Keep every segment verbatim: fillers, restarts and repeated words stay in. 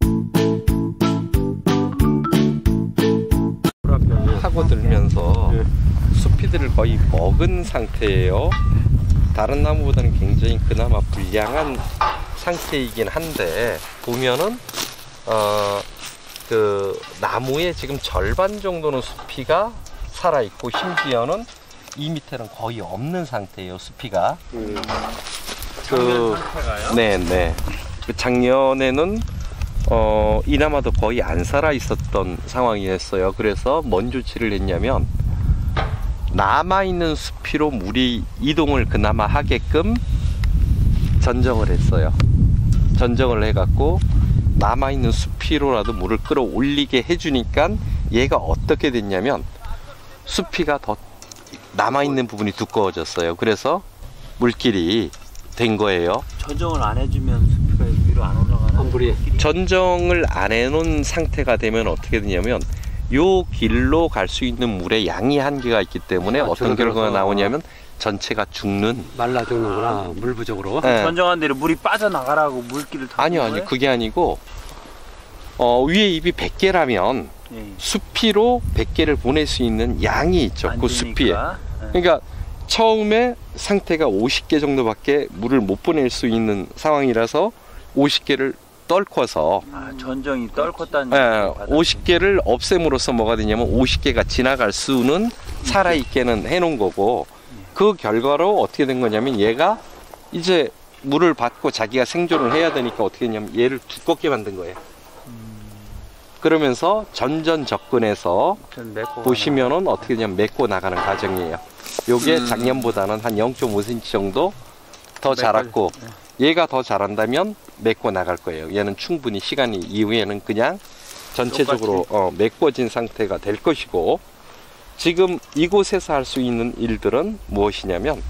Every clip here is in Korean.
파고들면서 네. 수피들을 거의 먹은 상태예요. 다른 나무보다는 굉장히 그나마 불량한 상태이긴 한데 보면은 어, 그 나무의 지금 절반 정도는 수피가 살아있고 심지어는 이 밑에는 거의 없는 상태예요. 수피가. 음. 그 네네. 그 작년에는 어, 이나마도 거의 안 살아 있었던 상황이었어요. 그래서 뭔 조치를 했냐면 남아있는 수피로 물이 이동을 그나마 하게끔 전정을 했어요. 전정을 해갖고 남아있는 수피로라도 물을 끌어올리게 해주니까 얘가 어떻게 됐냐면 수피가 더 남아있는 부분이 두꺼워졌어요. 그래서 물길이 된 거예요. 전정을 안 해주면 수피가 위로 안 올라가나? 물이 전정을 안 해놓은 상태가 되면 어떻게 되냐면 요 길로 갈 수 있는 물의 양이 한계가 있기 때문에 아, 어떤 결과가 나오냐면 전체가 죽는, 말라 죽는구나. 아, 물 부족으로. 네. 전정한 대로 물이 빠져나가라고 물길을 아니요 아니요 그게 아니고 어, 위에 입이 백 개라면 네. 수피로 백 개를 보낼 수 있는 양이 있죠. 그 수피에. 네. 그러니까 처음에 상태가 오십 개 정도밖에 물을 못 보낼 수 있는 상황이라서 오십 개를 떨궈서 아, 전정이 떨궜다는 예, 오십 개를 없앰으로써 뭐가 되냐면 오십 개가 지나갈 수는 살아있게는 해놓은 거고 그 결과로 어떻게 된 거냐면 얘가 이제 물을 받고 자기가 생존을 해야 되니까 어떻게 했냐면 얘를 두껍게 만든 거예요. 그러면서 전전 접근해서 보시면은 어떻게 되냐면 메꿔 나가는 과정이에요. 요게 작년보다는 한 영 점 오 센티미터 정도 더 자랐고 얘가 더 자란다면 메꿔 나갈 거예요. 얘는 충분히 시간이 이후에는 그냥 전체적으로 어, 메꿔진 상태가 될 것이고 지금 이곳에서 할 수 있는 일들은 무엇이냐면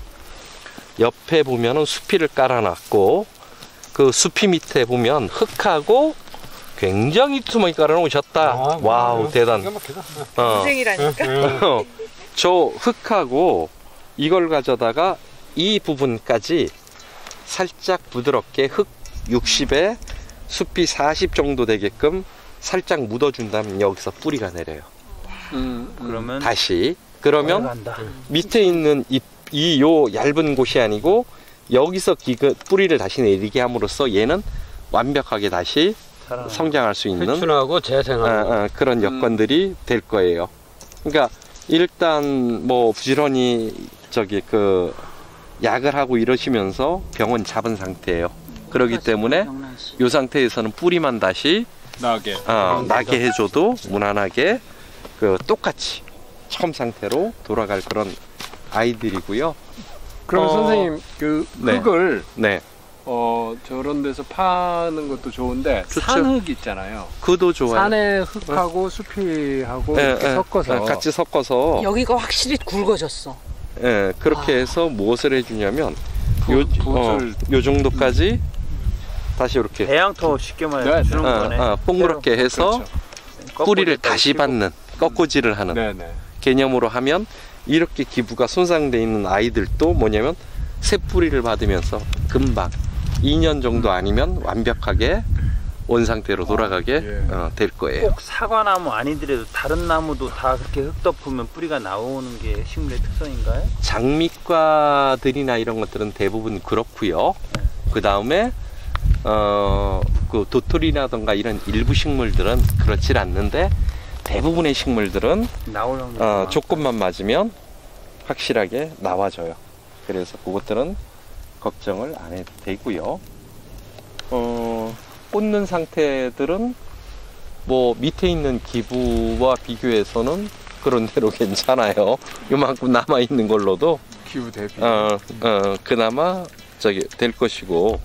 옆에 보면은 수피를 깔아놨고 그 수피 밑에 보면 흙하고 굉장히 투명히 깔아놓으셨다. 아, 와우 뭐, 대단. 어. 인생이라니까. 저 흙하고 이걸 가져다가 이 부분까지 살짝 부드럽게 흙 육십에 수피 사십 정도 되게끔 살짝 묻어준다면 여기서 뿌리가 내려요. 음, 음. 그러면 다시 그러면 올라간다. 밑에 있는 이 요 얇은 곳이 아니고 여기서 기그 뿌리를 다시 내리게 함으로써 얘는 완벽하게 다시 살아나요. 성장할 수 있는 회춘하고 재생하는 어, 어, 그런 여건들이 음. 될 거예요. 그러니까 일단 뭐 부지런히 저기 그 약을 하고 이러시면서 병은 잡은 상태예요. 그렇기 때문에 이 상태에서는 뿌리만 다시 나게 어, 나게 해줘도 무난하게 그 똑같이 처음 상태로 돌아갈 그런 아이들이고요. 그럼 어, 선생님 그 흙을 네. 네. 어 저런 데서 파는 것도 좋은데 좋죠. 산흙 있잖아요. 그도 좋아요. 산에 흙하고 어? 수피하고 네, 이렇게 네, 섞어서 네, 같이 섞어서 여기가 확실히 굵어졌어. 예, 네, 그렇게 아. 해서 무엇을 해주냐면 요, 어, 요 정도까지 다시 이렇게 배양토 쉽게 말해 주는 네, 거네. 어, 어, 동그랗게 해서 그렇죠. 뿌리를 다시 받는 꺾어지를 하는 네, 네. 개념으로 하면 이렇게 기부가 손상되어 있는 아이들도 뭐냐면 새 뿌리를 받으면서 금방 이 년 정도 아니면 완벽하게 원 상태로 돌아가게 아, 예. 어, 될 거예요. 꼭 사과나무 아니더라도 다른 나무도 다 그렇게 흙 덮으면 뿌리가 나오는 게 식물의 특성인가요? 장미과들이나 이런 것들은 대부분 그렇고요. 네. 그 다음에 어, 그 도토리라던가 이런 일부 식물들은 그렇지 않는데 대부분의 식물들은 어, 조건만 맞으면 확실하게 나와줘요. 그래서 그것들은 걱정을 안 해도 되고요. 어, 꽂는 상태들은 뭐 밑에 있는 기부와 비교해서는 그런 대로 괜찮아요. 요만큼 남아 있는 걸로도 기부 대비 어, 어, 그나마 저기 될 것이고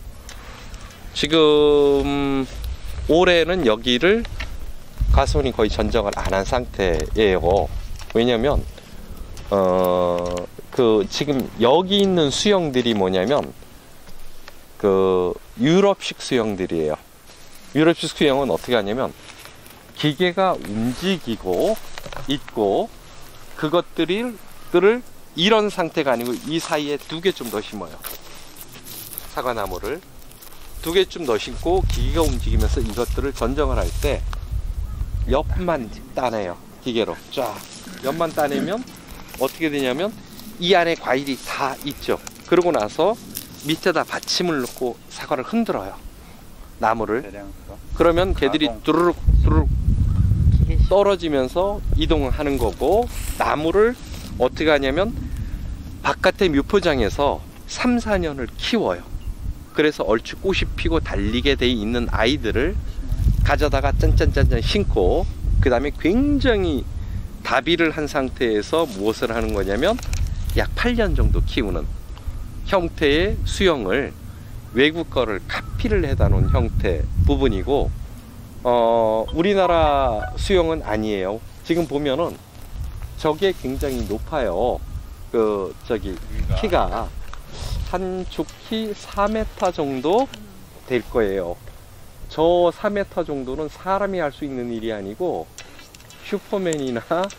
지금 올해는 여기를 가손이 거의 전정을 안 한 상태예요. 왜냐면 어, 그 지금 여기 있는 수영들이 뭐냐면 그 유럽식 수영들이에요. 유럽식 수영은 어떻게 하냐면 기계가 움직이고 있고 그것들을 이런 상태가 아니고 이 사이에 두 개 좀 더 심어요. 사과나무를 두 개쯤 더 심고 기계가 움직이면서 이것들을 전정을 할 때 옆만 따내요. 기계로 쫙 옆만 따내면 어떻게 되냐면 이 안에 과일이 다 있죠. 그러고 나서 밑에다 받침을 놓고 사과를 흔들어요. 나무를. 그러면 걔들이 두루룩 두루룩 떨어지면서 이동하는 거고, 나무를 어떻게 하냐면 바깥의 묘포장에서 삼, 사 년을 키워요. 그래서 얼추 꽃이 피고 달리게 돼 있는 아이들을 가져다가 짠짠짠짠 심고, 그 다음에 굉장히 다비를 한 상태에서 무엇을 하는 거냐면 약 팔 년 정도 키우는 형태의 수영을, 외국 거를 카피를 해다 놓은 형태 부분이고, 어, 우리나라 수영은 아니에요. 지금 보면은 저게 굉장히 높아요. 그 저기 키가 한 족키 사 미터 정도 될 거예요. 저 사 미터 정도는 사람이 할 수 있는 일이 아니고 슈퍼맨이나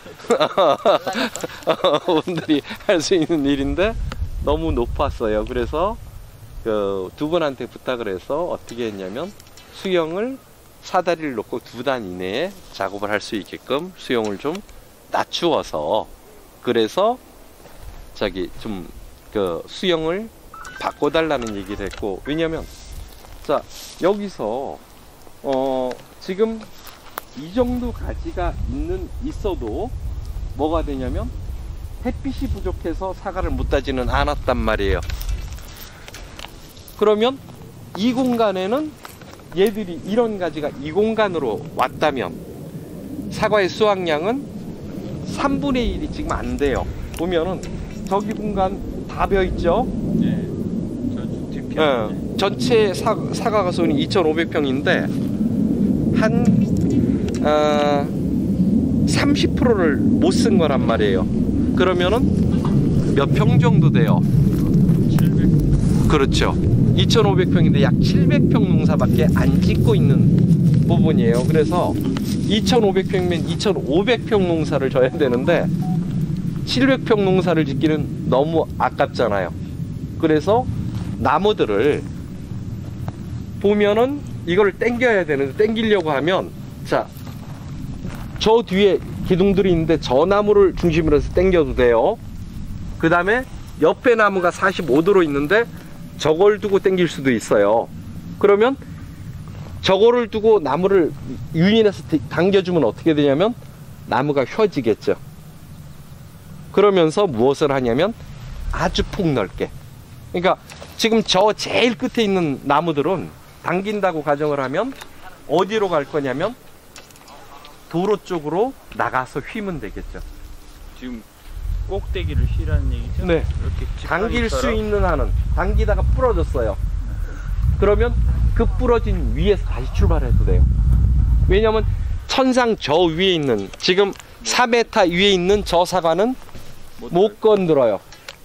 분들이 할 수 있는 일인데 너무 높았어요. 그래서 그 두 분한테 부탁을 해서 어떻게 했냐면 수영을 사다리를 놓고 두 단 이내에 작업을 할 수 있게끔 수영을 좀 낮추어서, 그래서 저기 좀 그 수영을 바꿔달라는 얘기를 했고, 왜냐면 자 여기서 어 지금 이 정도 가지가 있는 있어도 뭐가 되냐면 햇빛이 부족해서 사과를 못 따지는 않았단 말이에요. 그러면 이 공간에는 얘들이 이런 가지가 이 공간으로 왔다면 사과의 수확량은 삼분의 일이 지금 안 돼요. 보면은 저기 공간 다 비어 있죠. 네. 저 뒤편. 예, 전체 사, 사과 가수는 이천오백 평인데 한 어, 삼십 퍼센트를 못 쓴 거란 말이에요. 그러면은 몇 평 정도 돼요? 칠백. 그렇죠. 이천오백 평인데 약 칠백 평 농사밖에 안 짓고 있는 부분이에요. 그래서 이천오백 평이면 이천오백 평 농사를 져야 되는데 칠백 평 농사를 짓기는 너무 아깝잖아요. 그래서 나무들을 보면은 이걸 당겨야 되는데, 당기려고 하면 자, 저 뒤에 기둥들이 있는데 저 나무를 중심으로 해서 당겨도 돼요. 그 다음에 옆에 나무가 사십오 도로 있는데 저걸 두고 당길 수도 있어요. 그러면 저거를 두고 나무를 유인해서 당겨주면 어떻게 되냐면 나무가 휘어지겠죠. 그러면서 무엇을 하냐면 아주 폭넓게, 그러니까 지금 저 제일 끝에 있는 나무들은 당긴다고 가정을 하면 어디로 갈 거냐면 도로 쪽으로 나가서 휘면 되겠죠. 지금 꼭대기를 휘라는 얘기죠? 네. 이렇게 당길 수 직각처럼? 있는 한은 당기다가 부러졌어요. 그러면 그 부러진 위에서 다시 출발해도 돼요. 왜냐면 천상 저 위에 있는, 지금 사 미터 위에 있는 저 사과는 못 건드려요.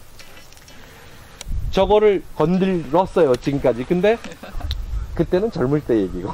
저거를 건드렸어요 지금까지. 근데 그때는 젊을 때 얘기고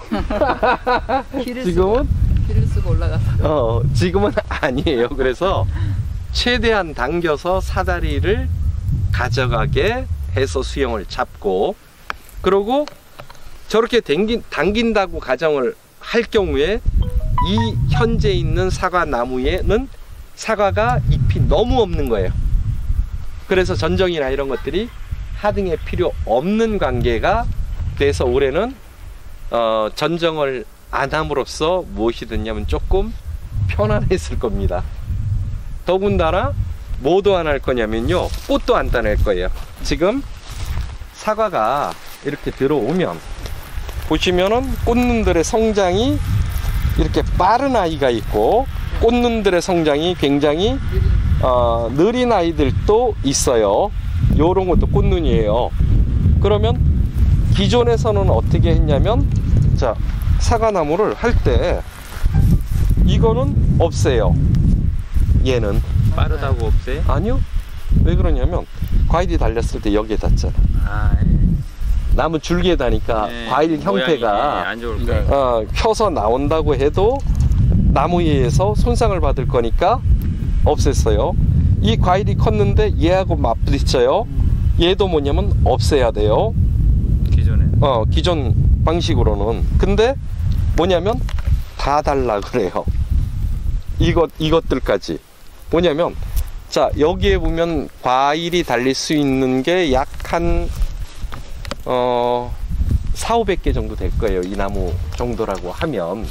지금은 길을 쓰고 올라가서. 어 지금은 아니에요. 그래서 최대한 당겨서 사다리를 가져가게 해서 수영을 잡고, 그리고 저렇게 당긴, 당긴다고 가정을 할 경우에 이 현재 있는 사과 나무에는 사과가 잎이 너무 없는 거예요. 그래서 전정이나 이런 것들이 하등에 필요 없는 관계가 돼서 올해는 어, 전정을 안 함으로써 무엇이 됐냐면 조금 편안했을 겁니다. 더군다나 뭐도 안 할 거냐면요, 꽃도 안 따낼 거예요. 지금 사과가 이렇게 들어오면 보시면은 꽃눈들의 성장이 이렇게 빠른 아이가 있고 꽃눈들의 성장이 굉장히 어, 느린 아이들도 있어요. 요런 것도 꽃눈이에요. 그러면 기존에서는 어떻게 했냐면, 자, 사과나무를 할 때 이거는 없애요. 얘는 빠르다고 없애? 아니요. 왜 그러냐면 과일이 달렸을 때 여기에 닿잖아. 아, 예. 나무 줄기에 닿으니까 네, 과일 모양이, 형태가 예, 안 좋을 거예요. 어, 펴서 나온다고 해도 나무에 의해서 손상을 받을 거니까 없앴어요. 이 과일이 컸는데 얘하고 맞부딪혀요. 얘도 뭐냐면 없애야 돼요. 기존에. 어, 기존 방식으로는. 근데 뭐냐면 다 달라 그래요. 이것, 이것들까지. 뭐냐면, 자, 여기에 보면 과일이 달릴 수 있는 게 약 한, 어, 사오백 개 정도 될 거예요. 이 나무 정도라고 하면.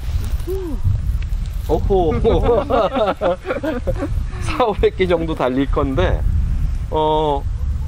오호. 사오백 개 정도 달릴 건데, 어,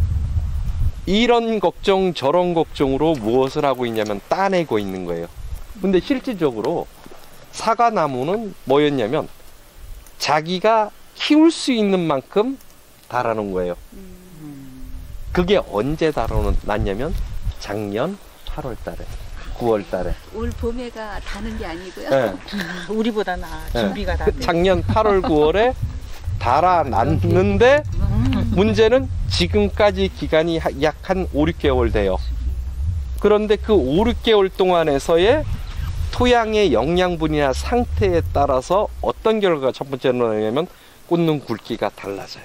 이런 걱정, 저런 걱정으로 무엇을 하고 있냐면 따내고 있는 거예요. 근데 실질적으로 사과나무는 뭐였냐면 자기가 키울 수 있는 만큼 달아놓은 거예요. 그게 언제 달아놨냐면 작년 팔월 달에, 구월 달에. 올 봄에가 다는 게 아니고요. 네. 우리보다 나 네. 준비가 다 그 작년 팔월, 구월에 달아놨는데 문제는 지금까지 기간이 약 한 오, 육 개월 돼요. 그런데 그 오, 육 개월 동안에서의 토양의 영양분이나 상태에 따라서 어떤 결과가 첫 번째로 나냐면 꽂는 굵기가 달라져요.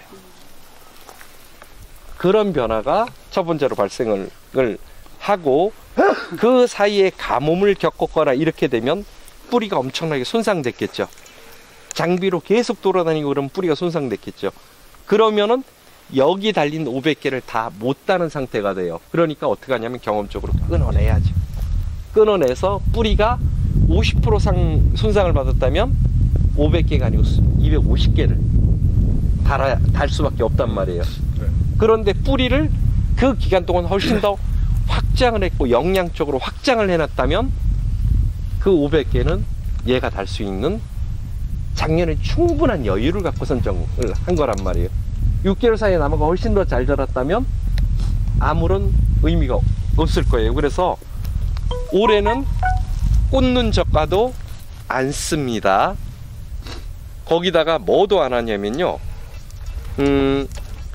그런 변화가 첫 번째로 발생을 하고, 그 사이에 가뭄을 겪었거나 이렇게 되면 뿌리가 엄청나게 손상됐겠죠. 장비로 계속 돌아다니고 그러면 뿌리가 손상됐겠죠. 그러면은 여기 달린 오백 개를 다 못 따는 상태가 돼요. 그러니까 어떻게 하냐면 경험적으로 끊어내야죠. 끊어내서 뿌리가 오십 퍼센트 상, 손상을 받았다면 오백 개가 아니고 이백오십 개를 달아야, 달 수밖에 없단 말이에요. 그런데 뿌리를 그 기간 동안 훨씬 더 확장을 했고 영양적으로 확장을 해놨다면 그 오백 개는 얘가 달 수 있는 작년에 충분한 여유를 갖고 선정을 한 거란 말이에요. 육 개월 사이에 나무가 훨씬 더 잘 자랐다면 아무런 의미가 없을 거예요. 그래서 올해는 꽂는 젓가도 안 씁니다. 거기다가 뭐도 안 하냐면요, 음,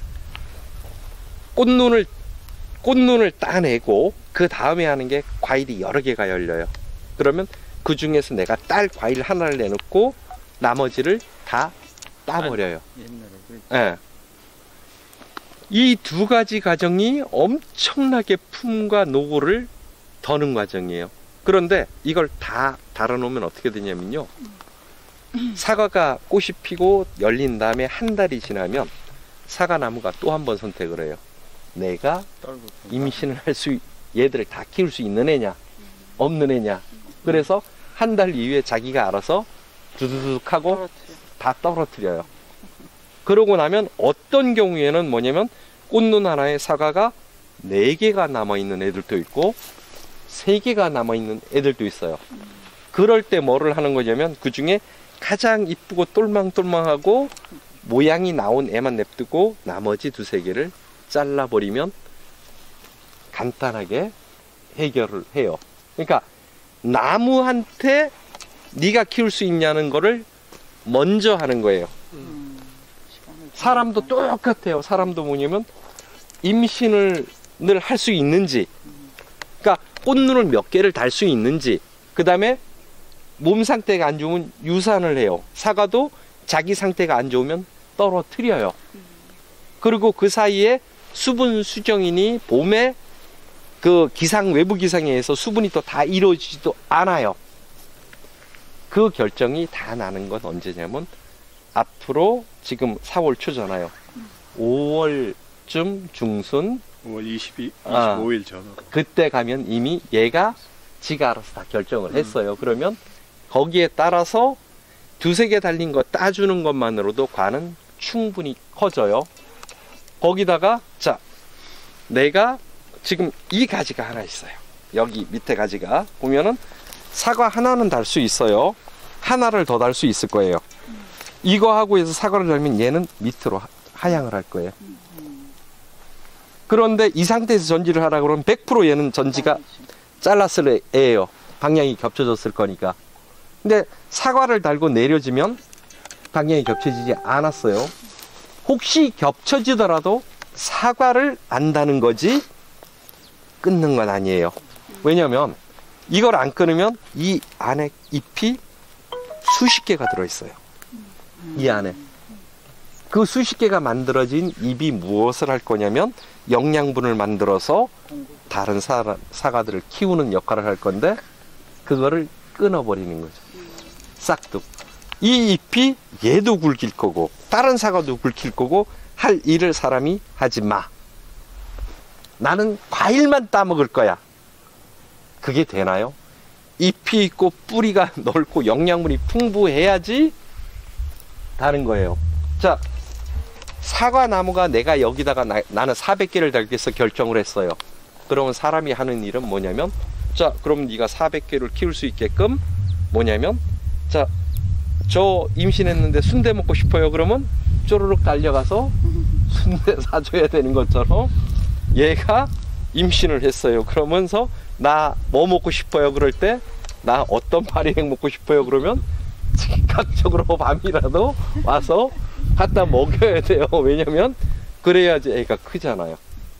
꽃눈을 꽃눈을 따내고 그 다음에 하는 게 과일이 여러 개가 열려요. 그러면 그 중에서 내가 딸 과일 하나를 내놓고 나머지를 다 따버려요. 예. 이 두 가지 과정이 엄청나게 품과 노고를 더는 과정이에요. 그런데 이걸 다 달아놓으면 어떻게 되냐면요, 사과가 꽃이 피고 열린 다음에 한 달이 지나면 사과나무가 또 한 번 선택을 해요. 내가 임신을 할 수, 얘들을 다 키울 수 있는 애냐 없는 애냐. 그래서 한 달 이후에 자기가 알아서 두두둑 하고 다 떨어뜨려요. 그러고 나면 어떤 경우에는 뭐냐면 꽃눈 하나에 사과가 네 개가 남아있는 애들도 있고 세 개가 남아있는 애들도 있어요. 그럴 때 뭐를 하는 거냐면 그 중에 가장 이쁘고 똘망똘망하고 모양이 나온 애만 냅두고 나머지 두세 개를 잘라버리면 간단하게 해결을 해요. 그러니까 나무한테 네가 키울 수 있냐는 거를 먼저 하는 거예요. 사람도 똑같아요. 사람도 뭐냐면 임신을 늘 할 수 있는지, 그러니까 꽃눈을 몇 개를 달 수 있는지, 그 다음에 몸 상태가 안 좋으면 유산을 해요. 사과도 자기 상태가 안 좋으면 떨어뜨려요. 그리고 그 사이에 수분 수정이니 봄에 그 기상, 외부 기상에 의해서 수분이 또 다 이루어지지도 않아요. 그 결정이 다 나는 건 언제냐면 앞으로 지금 사월 초잖아요. 오월쯤 중순, 오월 이십이, 아, 이십오 일 전으로. 그때 가면 이미 얘가 지가 알아서 다 결정을 했어요. 그러면 거기에 따라서 두세 개 달린 거 따주는 것만으로도 관은 충분히 커져요. 거기다가 자, 내가 지금 이 가지가 하나 있어요. 여기 밑에 가지가 보면은 사과 하나는 달 수 있어요. 하나를 더 달 수 있을 거예요. 이거 하고 해서 사과를 달면 얘는 밑으로 하, 하향을 할 거예요. 그런데 이 상태에서 전지를 하라 그러면 백 퍼센트 얘는 전지가 잘랐을 애예요. 방향이 겹쳐졌을 거니까. 근데 사과를 달고 내려지면 방향이 겹쳐지지 않았어요. 혹시 겹쳐지더라도 사과를 안다는 거지 끊는 건 아니에요. 왜냐면 이걸 안 끊으면 이 안에 잎이 수십 개가 들어있어요. 이 안에. 그 수십 개가 만들어진 잎이 무엇을 할 거냐면 영양분을 만들어서 다른 사, 사과들을 키우는 역할을 할 건데 그거를 끊어버리는 거죠. 싹둑. 이 잎이 얘도 굵힐 거고 다른 사과도 굵힐 거고 할 일을 사람이 하지 마. 나는 과일만 따먹을 거야. 그게 되나요? 잎이 있고 뿌리가 넓고 영양분이 풍부해야지 다른 거예요. 자, 사과나무가 내가 여기다가 나, 나는 사백 개를 달겠어 결정을 했어요. 그러면 사람이 하는 일은 뭐냐면, 자, 그럼 네가 사백 개를 키울 수 있게끔 뭐냐면, 자, 저 임신했는데 순대 먹고 싶어요. 그러면 쪼르륵 달려가서 순대 사줘야 되는 것처럼 얘가 임신을 했어요. 그러면서 나 뭐 먹고 싶어요. 그럴 때 나 어떤 파리행 먹고 싶어요. 그러면 즉각적으로 밤이라도 와서 갖다 먹여야 돼요. 왜냐면 그래야지 애가 크잖아요.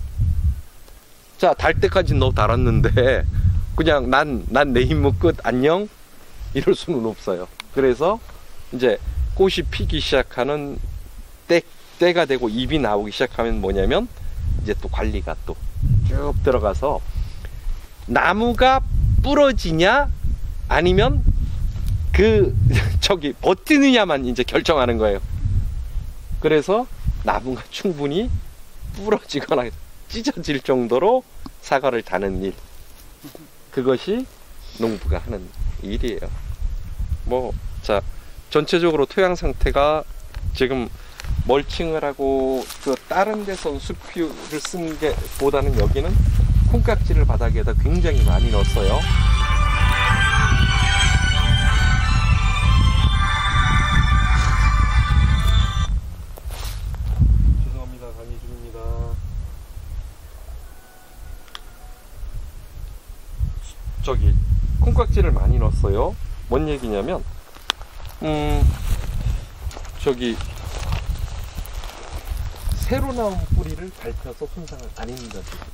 자, 달 때까지 너 달았는데 그냥 난 난 내 임무 끝 안녕 이럴 수는 없어요. 그래서 이제 꽃이 피기 시작하는 때, 때가 되고 잎이 나오기 시작하면 뭐냐면 이제 또 관리가 또 쭉 들어가서 나무가 부러지냐 아니면 그 저기 버티느냐만 이제 결정하는 거예요. 그래서 나무가 충분히 부러지거나 찢어질 정도로 사과를 다는 일, 그것이 농부가 하는 일이에요. 뭐 자, 전체적으로 토양 상태가 지금 멀칭을 하고 그 다른 데서 수피를 쓴 게 보다는 여기는 콩깍지를 바닥에다 굉장히 많이 넣었어요. 죄송합니다. 강의 중입니다. 저기 콩깍지를 많이 넣었어요. 뭔 얘기냐면 음 저기 새로 나온 뿌리를 밟혀서 손상을 안 입는다는 거죠.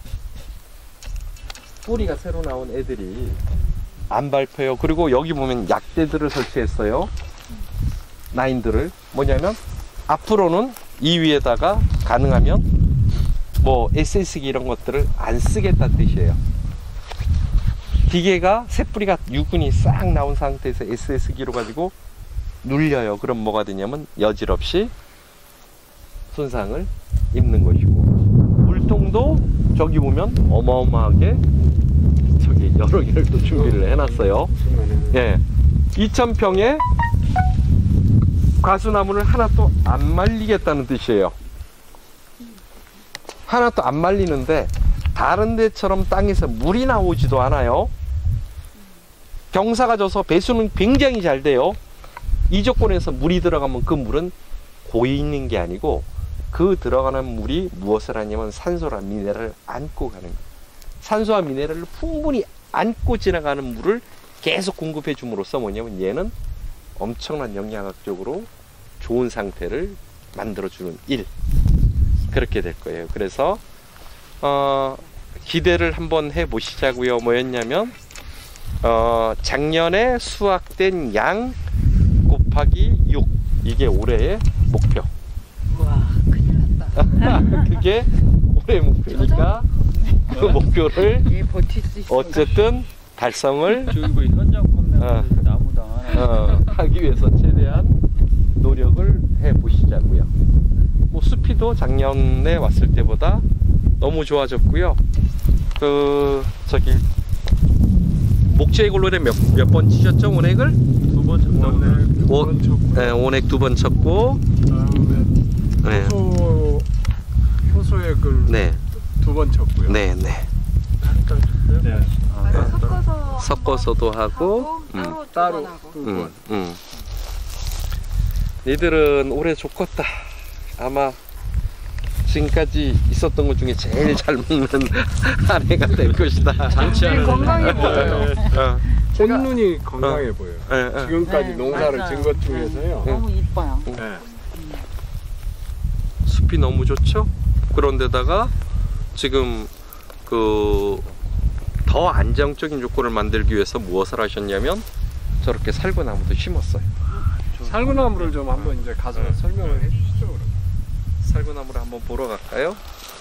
뿌리가 새로 나온 애들이 안 밟혀요. 그리고 여기 보면 약대들을 설치했어요. 나인들을. 뭐냐면 앞으로는 이 위에다가 가능하면 뭐 에스에스기 이런 것들을 안 쓰겠다는 뜻이에요. 기계가 새 뿌리가 유근이 싹 나온 상태에서 에스에스기로 가지고 눌려요. 그럼 뭐가 되냐면 여지없이 손상을 입는 것이고, 물통도 저기 보면 어마어마하게 저기 여러 개를 또 준비를 해놨어요. 예, 이천 평에 과수나무를 하나 또 안 말리겠다는 뜻이에요. 하나 또 안 말리는데 다른 데처럼 땅에서 물이 나오지도 않아요. 경사가 져서 배수는 굉장히 잘 돼요. 이 조건에서 물이 들어가면 그 물은 고이 있는 게 아니고 그 들어가는 물이 무엇을 하냐면 산소와 미네랄을 안고 가는 거예요. 산소와 미네랄을 충분히 안고 지나가는 물을 계속 공급해 줌으로써 뭐냐면 얘는 엄청난 영양학적으로 좋은 상태를 만들어주는 일, 그렇게 될 거예요. 그래서 어, 기대를 한번 해보시자고요. 뭐였냐면 어, 작년에 수확된 양 곱하기 육, 이게 올해의 목표. 와, 큰일 났다. 그게 올해 목표니까 그 목표를 얘 버틸 수 있어. 어쨌든 달성을 저기 뭐 현장 판매 어. 나무당 하나 어, 하기 위해서 최대한 노력을 해보시자고요. 뭐 수피도 작년에 왔을 때보다 너무 좋아졌고요. 그 저기 목재골로에 몇 몇 번 치셨죠? 온액을? 두 번 쳤다고. 오, 네, 온액 두 번 쳤고, 다음에 네, 효소 효소액을 네, 두 번 쳤고요. 네, 네. 네. 맞아, 섞어서 섞어서도 하고, 하고 음, 따로 따로 두번 하고. 두 음, 번. 음. 니들은 올해 좋겠다. 아마 지금까지 있었던 것 중에 제일 잘 먹는 한 해가 될 것이다. 잔치하는 건강해 보여요. 어, 꽃눈이 건강해 보여요. 예, 예. 지금까지 네, 농사를 맞아요. 진 것 중에서요. 너무 이뻐요. 네. 숲이 너무 좋죠? 그런데다가 지금 그 더 안정적인 조건을 만들기 위해서 무엇을 하셨냐면 저렇게 살구나무도 심었어요. 살구나무를 좀 한번 이제 가서 설명을 해주시죠. 그럼. 살구나무를 한번 보러 갈까요?